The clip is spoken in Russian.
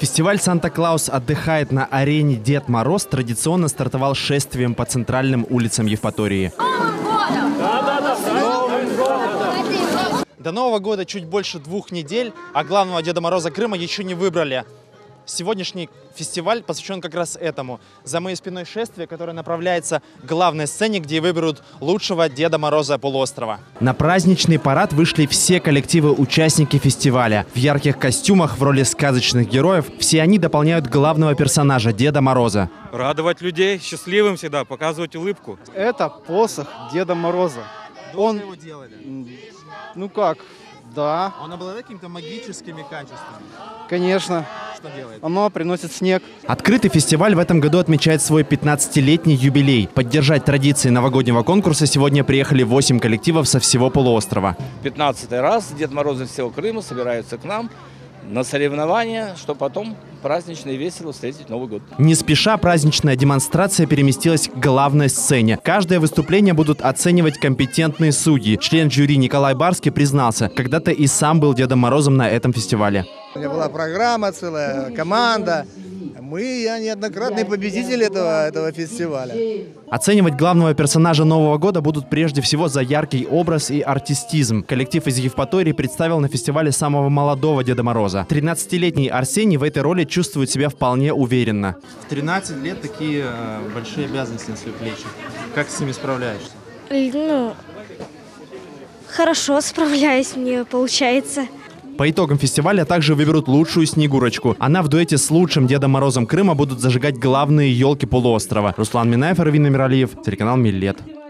Фестиваль «Санта-Клаус отдыхает на арене Дед Мороз» традиционно стартовал шествием по центральным улицам Евпатории. До Нового года чуть больше 2 недель, а главного Деда Мороза Крыма еще не выбрали. Сегодняшний фестиваль посвящен как раз этому. За моей спиной шествие, которое направляется к главной сцене, где выберут лучшего Деда Мороза полуострова. На праздничный парад вышли все коллективы-участники фестиваля. В ярких костюмах в роли сказочных героев все они дополняют главного персонажа Деда Мороза. Радовать людей, счастливым всегда, показывать улыбку. Это посох Деда Мороза. Он его делали? Ну как, да, Он обладает какими-то магическими качествами. конечно. Что делает? Оно приносит снег. Открытый фестиваль в этом году отмечает свой 15-летний юбилей. Поддержать традиции новогоднего конкурса сегодня приехали 8 коллективов со всего полуострова. 15-й раз Дед Мороз из всего Крыма собираются к нам на соревнования, чтобы потом празднично и весело встретить Новый год. Не спеша праздничная демонстрация переместилась к главной сцене. Каждое выступление будут оценивать компетентные судьи. Член жюри Николай Барский признался, когда-то и сам был Дедом Морозом на этом фестивале. У меня была программа целая, команда. Я неоднократный победитель этого фестиваля. Оценивать главного персонажа Нового года будут прежде всего за яркий образ и артистизм. Коллектив из Евпатории представил на фестивале самого молодого Деда Мороза. 13-летний Арсений в этой роли чувствует себя вполне уверенно. В 13 лет такие большие обязанности на свои плечи. Как с ними справляешься? Хорошо справляюсь, мне получается. По итогам фестиваля также выберут лучшую Снегурочку. Она в дуэте с лучшим Дедом Морозом Крыма будут зажигать главные елки полуострова. Руслан Минаев, Равин Амиралиев, телеканал Миллет.